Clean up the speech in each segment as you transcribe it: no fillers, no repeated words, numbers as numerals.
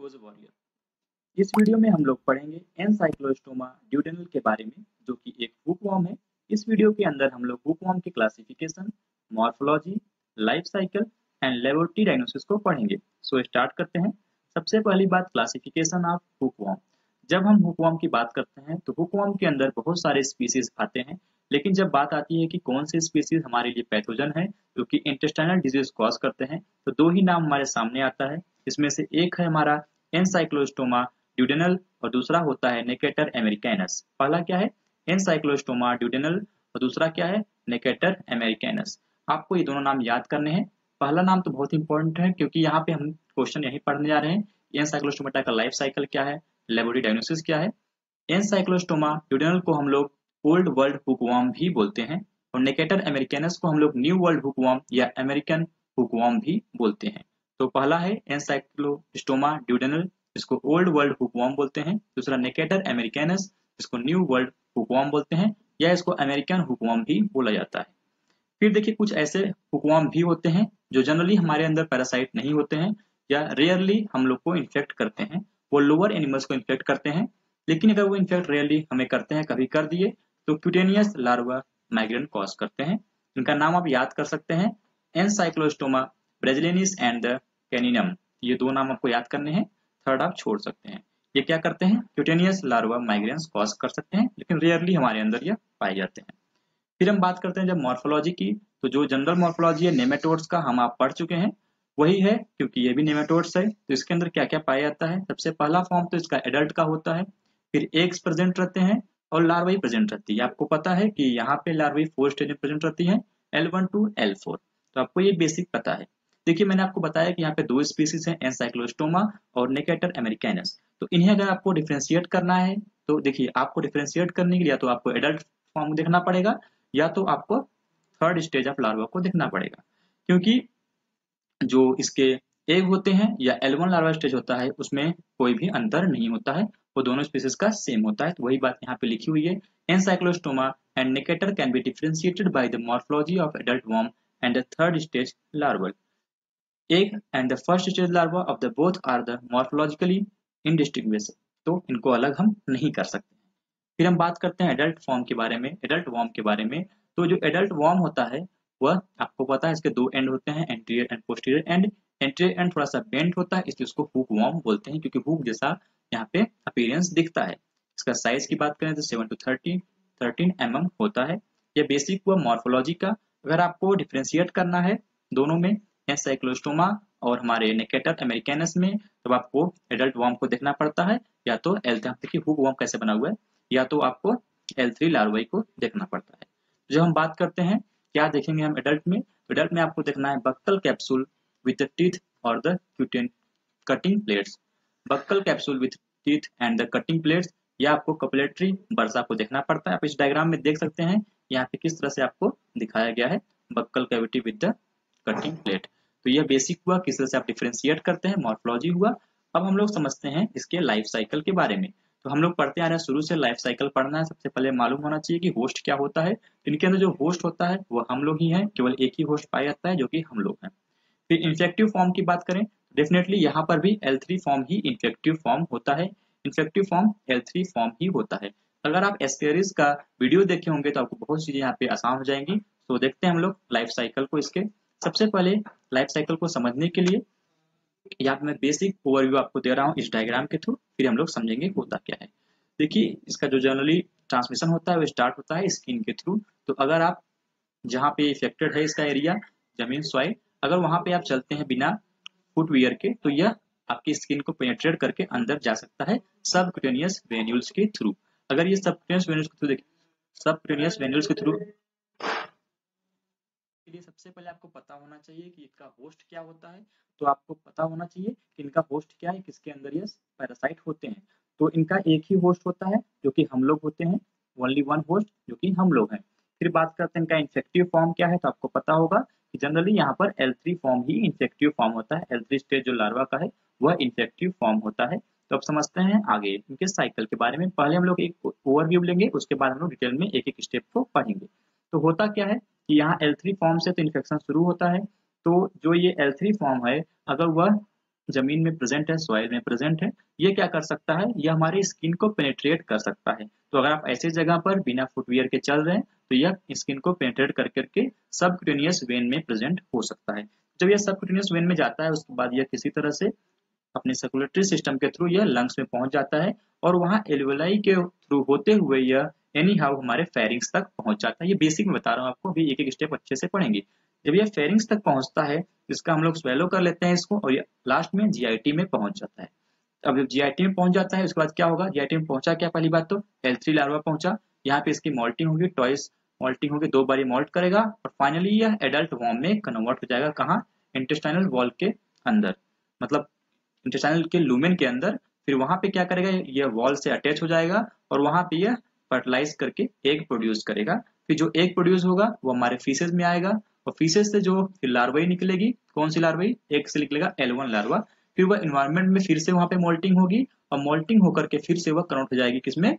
Was a warrior. इस video में हम लोग पढ़ेंगे एनसाइक्लोस्टोमा ड्यूडेनल के बारे में, जो कि एक हुकवॉर्म है। इस वीडियो के अंदर हम लोग हुकवॉर्म के classification, morphology, life cycle and laboratory diagnosis को पढ़ेंगे। सो स्टार्ट करते हैं। सबसे पहली बात, क्लासिफिकेशन ऑफ हुकवॉर्म। जब हम हुकवॉर्म की बात करते हैं तो हुकवॉर्म के अंदर बहुत सारे स्पीसीज आते हैं, लेकिन जब बात आती है कि कौन से स्पीसीज हमारे लिए पैथोजन है जो कि इंटेस्टाइनल डिजीज कॉज करते हैं, तो दो ही नाम हमारे सामने आता है। इसमें से एक है हमारा एनसाइक्लोस्टोमा ड्यूडेनल और दूसरा होता है नेकेटर अमेरिकैनस। पहला क्या है? एनसाइक्लोस्टोमा ड्यूडेनल और दूसरा क्या है? नेकेटर अमेरिकैनस। आपको ये दोनों नाम याद करने हैं। पहला नाम तो बहुत इंपॉर्टेंट है क्योंकि यहाँ पे हम क्वेश्चन यही पढ़ने जा रहे हैं। एनसाइक्लोस्टोमेटा का लाइफ साइकिल क्या है, लेबोरेटरी डायग्नोसिस क्या है। एनसाइक्लोस्टोमा ड्यूडेनल को हम लोग ओल्ड वर्ल्ड हुकवॉर्म भी बोलते हैं और नेकेटर अमेरिकैनस को हम लोग न्यू वर्ल्ड हुकवॉर्म या अमेरिकन हुकवॉर्म भी बोलते हैं। तो पहला है एनसाइक्लोस्टोमा ड्यूडेनल, जिसको ओल्ड वर्ल्ड हुकवॉर्म बोलते हैं। दूसरा नेकेटर अमेरिकैनस, जिसको न्यू वर्ल्ड हुकवॉर्म बोलते हैं या इसको अमेरिकन हुकवॉर्म भी बोला जाता है। फिर देखिए, कुछ ऐसे हुकवॉर्म भी होते हैं जो जनरली हमारे अंदर पैरासाइट नहीं होते हैं या रेयरली हम लोग को इन्फेक्ट करते हैं। वो लोअर एनिमल्स को इन्फेक्ट करते हैं, लेकिन अगर वो इन्फेक्ट रेयरली हमें करते हैं, कभी कर दिए, तो क्यूटेनियस लार्वा माइग्रेंट कॉज करते हैं। इनका नाम आप याद कर सकते हैं, Ancylostoma braziliense and the caninum. ये दो नाम आपको याद करने हैं, थर्ड आप छोड़ सकते हैं। ये क्या करते हैं? क्यूटेनियस लार्वा माइग्रेंट्स कॉज कर सकते हैं, लेकिन रेयरली हमारे अंदर ये पाए जाते हैं। फिर हम बात करते हैं जब मॉर्फोलॉजी की, तो जो जनरल मॉर्फोलॉजी है नेमेटोड्स का, हम आप पढ़ चुके हैं, वही है क्योंकि ये भी नेमेटोड्स है। तो इसके अंदर क्या क्या पाया जाता है? सबसे पहला फॉर्म तो इसका एडल्ट का होता है, फिर एग्स प्रेजेंट रहते हैं और लार्वाई प्रेजेंट रहती है। आपको पता है कि यहाँ पे लार्वाई 4 स्टेज में प्रेजेंट रहती है, L1 टू L4। तो आपको ये बेसिक पता है। देखिए, मैंने आपको बताया कि यहाँ पे दो स्पीसीज हैं, एनसाइक्लोस्टोमा और नेकेटर अमेरिकैनस। तो इन्हें अगर आपको डिफ्रेंशिएट करना है, तो देखिए, आपको डिफ्रेंशिएट करने के लिए या तो आपको एडल्ट फॉर्म देखना पड़ेगा या तो आपको थर्ड स्टेज ऑफ लार्वा को देखना पड़ेगा, क्योंकि जो इसके एग होते हैं या L1 लार्वा स्टेज होता है, उसमें कोई भी अंतर नहीं होता है, वो दोनों स्पीसीज का सेम होता है। तो वही बात यहाँ पे लिखी हुई है, Ancylostoma and Necator can be differentiated by the morphology of adult worm and the third stage larval egg and the first stage larva of the both are the morphologically indistinguishable। तो इनको अलग हम नहीं कर सकते। फिर हम बात करते हैं एडल्ट फॉर्म के बारे में, एडल्ट वॉर्म के बारे में। तो जो एडल्ट वॉर्म होता है, वह आपको पता है इसके दो एंड होते हैं, anterior end posterior end. Anterior end थोड़ा सा बेंट होता है, इसलिए उसको हुक वॉर्म बोलते हैं, क्योंकि हुक जैसा यहाँ पे अपीयरेंस दिखता है। इसका साइज की बात करें तो 7 to 13 mm होता है। यह बेसिक हुआ मॉर्फोलॉजी का। अगर आपको डिफ्रेंशिएट करना है दोनों में, एनसाइक्लोस्टोमा और हमारे नेकेटर अमेरिकैनस में, तब आपको एडल्ट वॉर्म को देखना पड़ता है, या तो देखिए हुक वॉर्म कैसे बना हुआ है, या तो आपको L3 लार्वाई को देखना पड़ता है। जब हम बात करते हैं क्या देखेंगे हम एडल्ट में, एडल्ट में आपको देखना है buccal capsule with the teeth और the cutting plates. Buccal capsule with teeth and the cutting plates, या आपको कपलेटरी बर्सा को देखना पड़ता है। आप इस डायग्राम में देख सकते हैं यहाँ पे किस तरह से आपको दिखाया गया है, buccal cavity with the cutting plate. तो यह बेसिक हुआ, किस तरह से आप डिफरेंशिएट करते हैं, मॉर्फोलॉजी हुआ। अब हम लोग समझते हैं इसके लाइफ साइकिल के बारे में। तो हम लोग पढ़ते आ रहे हैं, शुरू से लाइफ साइकिल पढ़ना है। सबसे पहले मालूम होना चाहिए कि होस्ट क्या होता है। इनके अंदर जो होस्ट होता है वो हम लोग ही हैं, केवल एक ही होस्ट पाया जाता है जो कि हम लोग हैं। फिर इन्फेक्टिव फॉर्म की बात करें, डेफिनेटली यहाँ पर भी L3 फॉर्म ही इन्फेक्टिव फॉर्म होता है। इन्फेक्टिव फॉर्म L3 फॉर्म ही होता है। अगर आप एस्केरिस का वीडियो देखे होंगे तो आपको बहुत चीजें यहाँ पे आसान हो जाएंगी। तो देखते हैं हम लोग लाइफ साइकिल को इसके। सबसे पहले लाइफ साइकिल को समझने के लिए यहाँ पे मैं बेसिक ओवरव्यू आपको दे रहा हूँ इस डायग्राम के थ्रू, फिर हम लोग समझेंगे होता क्या है। देखिए, इसका जो जनरली ट्रांसमिशन होता है वो स्टार्ट होता है स्किन के थ्रू। तो अगर आप जहाँ पे इफेक्टेड है इसका एरिया, जमीन, सॉइल, अगर वहां पे आप चलते हैं बिना फुटवियर के, तो यह आपकी स्किन को पेनेट्रेट करके अंदर जा सकता है सबक्यूटेनियस वेन्यूल्स के थ्रू। अगर ये सबक्यूटेनियस वेन्यूल्स के थ्रू, देखिए सबक्यूटेनियस वेन्यूल्स के थ्रू के लिए सबसे पहले आपको पता होना चाहिए कि इसका होस्ट क्या होता है। तो आपको पता होना चाहिए कि इनका होस्ट क्या है, किसके अंदर ये पैरासाइट होते हैं। तो इनका एक ही होस्ट होता है जो कि हम लोग होते हैं, ओनली वन होस्ट जो कि हम लोग हैं। फिर बात करते हैं इनका इन्फेक्टिव फॉर्म क्या है। तो आपको पता होगा कि जनरली यहाँ पर L3 फॉर्म ही इन्फेक्टिव फॉर्म होता है। L3 स्टेज जो लार्वा का है वह इन्फेक्टिव फॉर्म होता है। तो अब समझते हैं आगे इनके साइकिल के बारे में। पहले हम लोग एक ओवरव्यू लेंगे, उसके बाद हम लोग डिटेल में एक एक स्टेप को पढ़ेंगे। तो होता क्या है कि यहाँ L3 फॉर्म से तो इन्फेक्शन शुरू होता है। तो जो ये L3 फॉर्म है, अगर वह जमीन में प्रेजेंट है, सॉइल में प्रेजेंट है, ये क्या कर सकता है, ये हमारी स्किन को पेनिट्रेट कर सकता है। तो अगर आप ऐसी जगह पर बिना फुटवियर के चल रहे हैं तो यह स्किन को पेनिट्रेट कर करके सबक्यूटेनियस वेन में प्रेजेंट हो सकता है। जब यह सबक्यूटेनियस वेन में जाता है उसके बाद यह किसी तरह से अपने सर्कुलेटरी सिस्टम के थ्रू यह लंग्स में पहुंच जाता है और वहां एल्वेलाई के थ्रू होते हुए यह एनी हाउ हमारे फेरिंग्स तक पहुंच जाता है। ये बेसिक में बता रहा हूँ आपको, अभी एक एक स्टेप अच्छे से पढ़ेंगे। जब यह फेरिंग्स तक पहुंचता है इसका हम लोग स्वेलो कर लेते हैं इसको, और ये लास्ट में जीआईटी में पहुंच जाता है। अब जब जीआईटी में पहुंच जाता है उसके बाद क्या होगा, जीआईटी में पहुंचा क्या, पहली बात तो L3 लार्वा पहुंचा, यहाँ पे इसकी मॉल्टिंग होगी, ट्वाइस मॉल्टिंग होगी, 2 बारी मॉल्ट करेगा और फाइनली यह एडल्ट वॉर्म में कन्वर्ट हो जाएगा। कहाँ, इंटेस्टाइनल वॉल के अंदर, मतलब इंटेस्टाइनल के लूमेन के अंदर। फिर वहां पे क्या करेगा, यह वॉल से अटैच हो जाएगा और वहां पे यह फर्टिलाइज करके एग प्रोड्यूस करेगा। फिर जो एग प्रोड्यूस होगा वो हमारे फीसेस में आएगा और फीसेस से जो फिर लार्वाई निकलेगी, कौन सी लार्वाई, एक से निकलेगा L1 लार्वा। फिर वह इन्वायरमेंट में फिर से वहां पे मोल्टिंग होगी और मोल्टिंग होकर के फिर से वह कन्वर्ट हो जाएगी किसमें,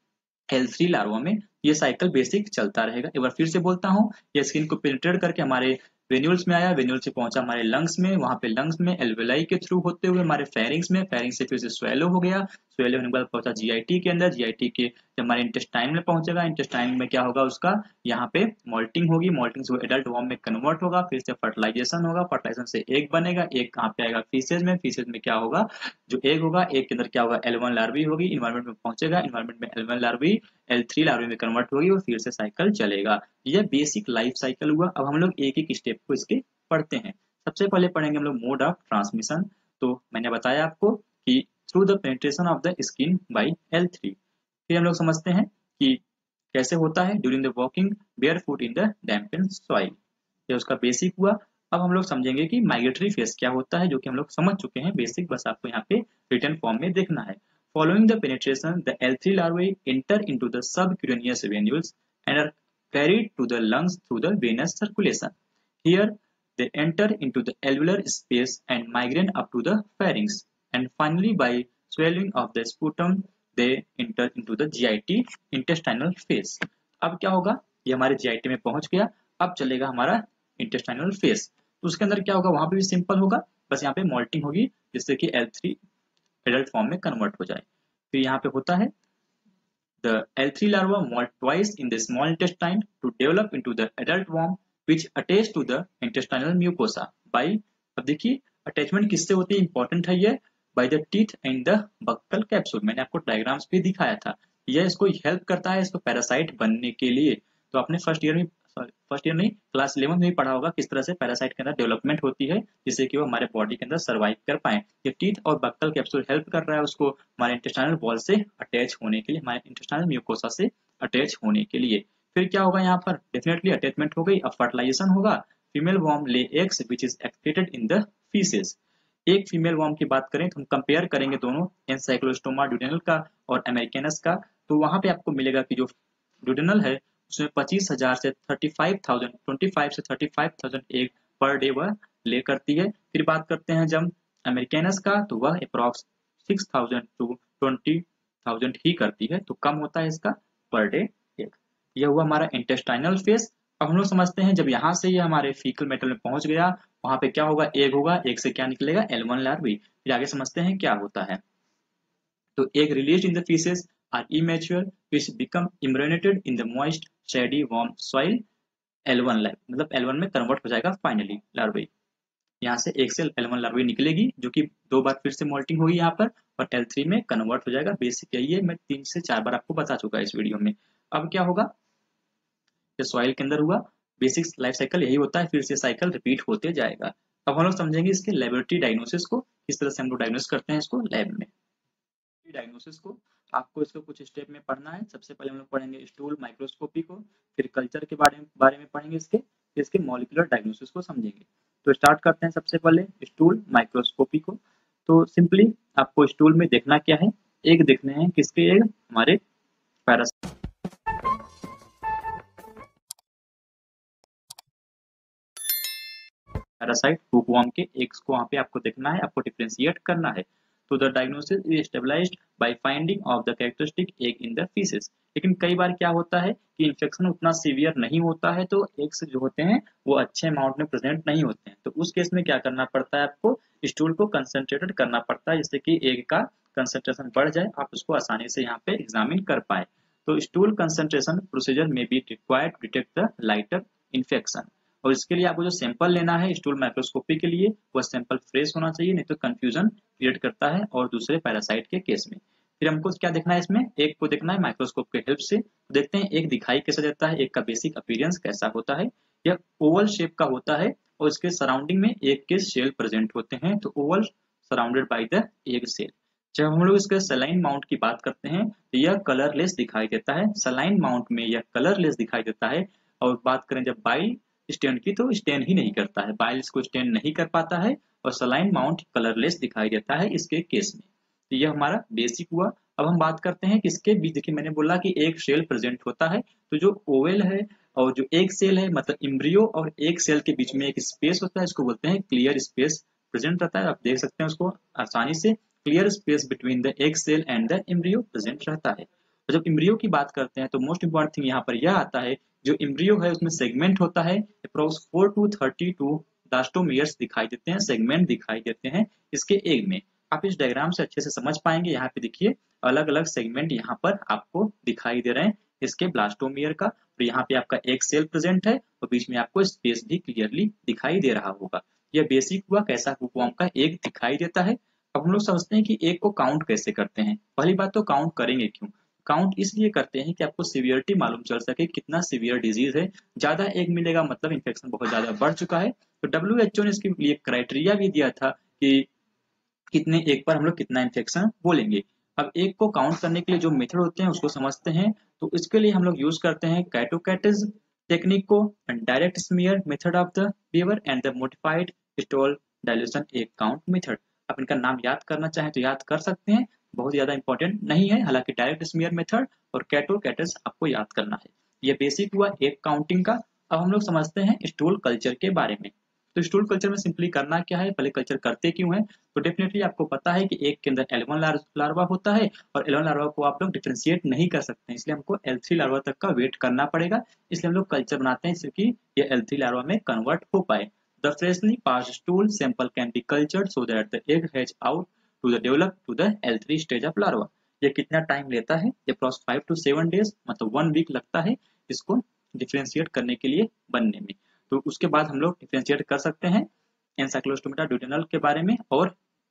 L3 लार्वा में। ये साइकिल बेसिक चलता रहेगा। एक बार फिर से बोलता हूँ, ये स्किन को पेनिट्रेट करके हमारे वेन्यूल्स में आया, वेन्यूल से पहुंचा हमारे लंग्स में, वहां पे लंग्स में एल्वेलाई के थ्रू होते हुए हमारे फेरिंग्स में, फेरिंग्स से फिर से स्वेलो हो गया, स्वेलो होने के बाद पहुंचा जीआईटी के अंदर, जीआईटी के जब हमारे इंटेस्टाइन में पहुंचेगा, इंटेस्टाइन में क्या होगा उसका, यहाँ पे मोल्टिंग होगी, मोल्टिंग से एडल्ट वॉर्म में कन्वर्ट होगा, फिर से फर्टिलाइजेशन होगा, फर्टिलाइजेशन से एग बनेगा, एग कहाँ पे आएगा, फीसेज में, फीसेज में क्या होगा, जो एग होगा, एग के अंदर क्या होगा, L1 लार्वी होगी, इन्वायरमेंट में पहुंचेगा, इन्वायरमेंट में L1 लार्वी L3 लार्वे में कन्वर्ट होगी और फिर से साइकिल चलेगा। यह बेसिक लाइफ साइकिल हुआ। अब हम लोग एक एक स्टेप को इसके पढ़ते हैं। सबसे पहले पढ़ेंगे हम लोग मोड ऑफ ट्रांसमिशन। तो मैंने बताया आपको कि through the penetration of the skin by L3। फिर हम लोग समझते हैं कि कैसे होता है, during the walking bare foot in the dampen soil, ये उसका बेसिक हुआ। अब हम लोग समझेंगे कि माइग्रेटरी फेज क्या होता है, जो कि हम लोग समझ चुके हैं बेसिक, बस आपको यहाँ पे रिटन फॉर्म में देखना है। Following the penetration, the L3 larvae enter into the subcutaneous venules and are carried to the lungs through the venous circulation. Here, they enter into the alveolar space and migrate up to the pharynx, and finally, by swelling of the sputum, they enter into the GIT intestinal phase. अब क्या होगा, ये हमारे GIT में पहुंच गया। अब चलेगा हमारा इंटेस्टाइनल फेज। तो उसके अंदर क्या होगा, वहां पे भी सिंपल होगा, बस यहाँ पे मोल्टिंग होगी जिससे कि L3 एडल्ट फॉर्म में कन्वर्ट हो जाए। फिर यहाँ पे होता है the L3 larva molt twice in the small intestine to develop into the adult worm which attach to the intestinal mucosa by, अब देखिए अटैचमेंट किससे होती है, इंपॉर्टेंट है ये, by the teeth and the buccal capsule। मैंने आपको diagrams भी दिखाया था। यह इसको हेल्प करता है इसको पैरासाइट बनने के लिए। तो आपने फर्स्ट ईयर नहीं, क्लास 11 में भी पढ़ा होगा किस तरह से पैरासाइट के अंदर डेवलपमेंट होती है जिससे कि वो हमारे बॉडी के अंदर सर्वाइव कर पाए। ये टीथ और बक्कल कैप्सूल हेल्प कर रहा है उसको हमारे इंटेस्टाइनल वॉल से अटैच होने के लिए, हमारे इंटेस्टाइनल म्यूकोसा से अटैच होने के लिए। फिर क्या होगा, यहाँ पर डेफिनेटली अटैचमेंट हो गई। अब फर्टिलाइजेशन होगा, female worm lay eggs which is excreted in the faeces. एक फीमेल वॉर्म की बात करें तो हम कंपेयर करेंगे दोनों एनसाइक्लोस्टोमा ड्यूडेनल का और अमेरिकेनस का, तो वहां पे आपको मिलेगा कि जो ड्यूडेनल है उसमें 25,000 से 35,000, 25 से 35,000 एग पर डे वह ले करती है। फिर बात करते हैं जब अमेरिकेनस का, तो वह अप्रॉक्स 6,000 टू 20,000 ही करती है, तो कम होता है इसका पर डे एग। यह हुआ हमारा इंटेस्टाइनल फेज। अब हम लोग समझते हैं जब यहाँ से ये हमारे फीकल मेटल में पहुंच गया, वहां पे क्या होगा, एग होगा, एग से क्या निकलेगा, L1 लार्वी। फिर आगे समझते हैं क्या होता है। तो egg released in the feces are immature which become imbranated in the moist shady warm soil L1 लार्व, मतलब L1 में कन्वर्ट हो जाएगा फाइनली लार्वे। यहाँ से एक से L1 लार्वे निकलेगी जो कि 2 बार फिर से मोल्टिंग होगी यहाँ पर और L3 में कन्वर्ट हो जाएगा। बेसिक यही है, मैं 3 से 4 बार आपको बता चुका इस वीडियो में। अब क्या होगा, ये सॉइल के अंदर हुआ, बेसिक लाइफ साइकिल यही होता है, फिर से साइकिल रिपीट होते जाएगा। अब हम लोग समझेंगे इसके लेबोरेटरी डायग्नोसिस को, किस तरह से हम लोग डायग्नोस करते हैं इसको लैब में। डायग्नोसिस को आपको इसको कुछ स्टेप में पढ़ना है। सबसे पहले हम लोग पढ़ेंगे स्टूल माइक्रोस्कोपी को, फिर कल्चर के बारे में पढ़ेंगे इसके मॉलिक्यूलर डायग्नोसिस को समझेंगे। तो स्टार्ट करते हैं सबसे पहले स्टूल माइक्रोस्कोपी को। तो सिंपली आपको स्टूल में देखना क्या है, एग देखने हैं, किसके एग, हमारे पैरासाइट हुकवर्म के एग्स को वहां पे आपको देखना है, आपको डिफरेंशिएट करना है। तो the diagnosis is stabilised by finding of the characteristic egg in the faeces. लेकिन कई बार क्या होता है कि इन्फेक्शन उतना सीवियर नहीं होता है, तो एग्स जो होते हैं वो अच्छे अमाउंट में प्रेजेंट नहीं होते हैं, तो उस केस में क्या करना पड़ता है, आपको स्टूल को कंसंट्रेटेड करना पड़ता है, जिससे कि एग का कंसंट्रेशन बढ़ जाए, आप उसको आसानी से यहाँ पे एग्जामिन कर पाए। तो स्टूल कंसंट्रेशन प्रोसीजर में be required to detect the lighter infection. और इसके लिए आपको जो सैंपल लेना है स्टूल माइक्रोस्कोपी के लिए, वह सैंपल फ्रेश होना चाहिए, नहीं तो कंफ्यूजन क्रिएट करता है और दूसरे पैरासाइट के केस में। फिर हमको क्या देखना है, इसमें एक को देखना है माइक्रोस्कोप के हेल्प से। तो देखते हैं एक दिखाई कैसे देता है, एक का बेसिक अपीयरेंस कैसा होता है। यह ओवल शेप का होता है और इसके सराउंडिंग में एग के सेल प्रेजेंट होते हैं, तो oval surrounded by the egg shell. जब हम लोग इसके सलाइन माउंट की बात करते हैं तो यह कलरलेस दिखाई देता है, सलाइन माउंट में यह कलरलेस दिखाई देता है। और बात करें जब बाइल स्टेन की, तो स्टेन ही नहीं करता है, बाइल इसको स्टेन नहीं कर पाता है, और सलाइन माउंट कलरलेस दिखाई देता है इसके केस में। तो यह हमारा बेसिक हुआ। अब हम बात करते हैं कि इसके बीच, देखिए मैंने बोला कि एक सेल प्रेजेंट होता है, तो जो ओवल है और जो एक सेल है, मतलब इम्ब्रियो और एक सेल के बीच में एक स्पेस होता है, इसको बोलते हैं क्लियर स्पेस प्रेजेंट रहता है। आप देख सकते हैं उसको आसानी से, clear space between the egg shell and the embryo present रहता है। और जब एम्ब्रियो की बात करते हैं तो मोस्ट इंपॉर्टेंट थिंग यहाँ पर यह आता है, जो एम्ब्रियो है उसमें सेगमेंट होता है, अप्रोक्स 4 to 32 ब्लास्टोमियर्स दिखाई देते हैं, सेगमेंट दिखाई देते हैं इसके एग में। आप इस डायग्राम से अच्छे से समझ पाएंगे, यहाँ पे देखिए अलग अलग सेगमेंट यहाँ पर आपको दिखाई दे रहे हैं इसके ब्लास्टोमियर का। तो यहाँ पे आपका एक सेल प्रेजेंट है और बीच में आपको स्पेस भी क्लियरली दिखाई दे रहा होगा। यह बेसिक हुआ कैसा हुकवर्म का एग दिखाई देता है। अब हम लोग समझते हैं कि एग को काउंट कैसे करते हैं। पहली बात तो काउंट करेंगे क्यों, काउंट इसलिए करते हैं कि आपको सीवियरिटी मालूम चल सके, कितना सीवियर डिजीज है। ज्यादा एग मिलेगा मतलब इन्फेक्शन बहुत ज्यादा बढ़ चुका है। तो WHO ने इसके लिए क्राइटेरिया भी दिया था कि कितने एग पर हम लोग कितना इन्फेक्शन बोलेंगे। अब एग को काउंट करने के लिए जो मेथड होते हैं उसको समझते हैं। तो इसके लिए हम लोग यूज करते हैं कैटोकैटिज टेक्निक को, direct smear method of the Beaver and the modified Stoll dilution egg count method. आप इनका नाम याद करना चाहें तो याद कर सकते हैं, बहुत ज्यादा इंपॉर्टेंट नहीं है, हालांकि डायरेक्ट स्मीयर मेथड और कैटोकैटिज आपको याद करना है। ये बेसिक हुआ एग काउंटिंग का। अब हम लोग समझते हैं स्टूल कल्चर के बारे में। तो स्टूल कल्चर में सिंपली करना क्या है, पहले कल्चर करते क्यों है, तो डेफिनेटली आपको पता है कि एक के अंदर L1 लार्वा होता है और L1 लार्वा को आप लोग डिफरेंशिएट नहीं कर सकते हैं, इसलिए हमको L3 लार्वा तक का वेट करना पड़ेगा। इसलिए हम लोग कल्चर बनाते हैं जिससे कि ये L3 लार्वा में कन्वर्ट हो पाए। The freshly passed stool sample can be cultured so that the egg has out to the develop to the L3 stage of larva. ये कितना टाइम लेता है, अप्रॉक्स 5 to 7 डेज, मतलब 1 वीक लगता है इसको डिफरेंशिएट करने के लिए बनने में। तो उसके बाद हम लोग डिफरेंशिएट कर सकते हैं एनसाइक्लोस्टोमेटा ड्यूटेनल के बारे में, और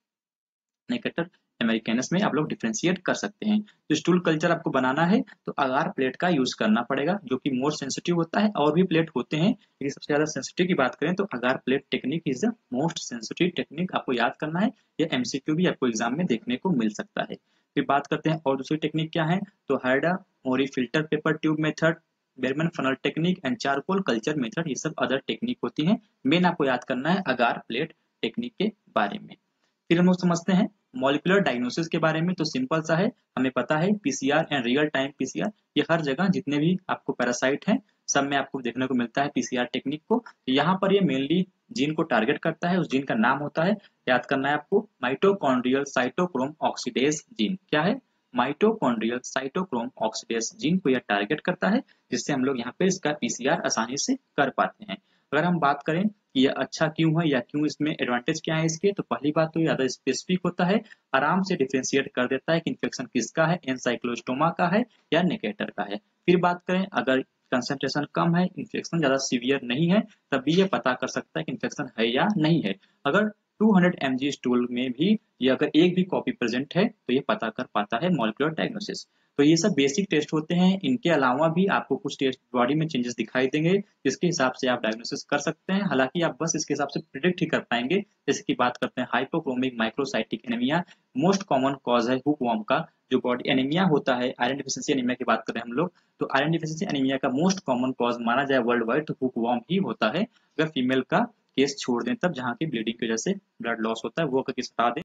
नेकेटर अमेरिकैनस में आप लोग डिफरेंशिएट कर सकते हैं। तो स्टूल कल्चर आपको बनाना है तो अगार प्लेट का यूज करना पड़ेगा, जो कि मोर सेंसिटिव होता है। और भी प्लेट होते हैं लेकिन सबसे ज्यादा सेंसिटिव की बात करें तो agar plate technique is the most sensitive technique, आपको याद करना है। ये MCQ भी आपको एग्जाम में देखने को मिल सकता है। फिर बात करते हैं और दूसरी टेक्निक क्या है, तो Harada Mori filter paper tube method, Baermann funnel technique and charcoal culture method, ये सब अदर टेक्निक होती हैं। मेन आपको याद करना है अगार प्लेट टेक्निक के बारे में। फिर हम लोग समझते हैं मॉलिक्यूलर डायग्नोसिस के बारे में। तो सिंपल सा है, हमें पता है PCR and real time PCR, ये हर जगह जितने भी आपको पैरासाइट हैं सब में आपको देखने को मिलता है PCR टेक्निक को। यहाँ पर ये मेनली जीन को टारगेट करता है, उस जीन का नाम होता है, याद करना है आपको, माइटोकॉन्ड्रियल साइटोक्रोम ऑक्सीडेज जीन। क्या है, माइटोकॉन्ड्रियल साइटोक्रोम ऑक्सीडेज जीन को यह टारगेट करता है, जिससे हम लोग यहाँ पे इसका PCR आसानी से कर पाते हैं। अगर हम बात करें कि यह अच्छा क्यों है या क्यों इसमें एडवांटेज क्या है इसके, तो पहली बात तो ज्यादा स्पेसिफिक होता है, आराम से डिफरेंशिएट कर देता है कि इन्फेक्शन किसका है, एनसाइक्लोस्टोमा का है या नेकेटर का है। फिर बात करें अगर कंसंट्रेशन कम है, इन्फेक्शन ज्यादा सीवियर नहीं है, तब भी ये पता कर सकता है कि इन्फेक्शन है या नहीं है। अगर 200 mg स्टूल में भी ये अगर एक भी कॉपी प्रेजेंट है तो ये पता कर पाता है मॉलिक्यूलर डायग्नोसिस। तो ये सब बेसिक टेस्ट होते हैं, इनके अलावा भी आपको कुछ टेस्ट बॉडी में चेंजेस दिखाई देंगे जिसके हिसाब से आप डायग्नोसिस कर सकते हैं। हालांकि आप बस इसके हिसाब से प्रिडिक्ट ही कर पाएंगे। जैसे कि बात करते हैं hypochromic microcytic anaemia, most common cause है हुकवर्म का। जो बॉडी एनीमिया होता है, आयरन डिफिशिएंसी एनीमिया की बात करें हम लोग, तो आयरन डिफिशिएंसी एनीमिया का मोस्ट कॉमन कॉज माना जाए वर्ल्ड वाइड तो हुकवर्म ही होता है। अगर फीमेल का केस छोड़ दें तब, जहाँ की ब्लीडिंग की वजह से ब्लड लॉस होता है, वो अगर केस हटा दें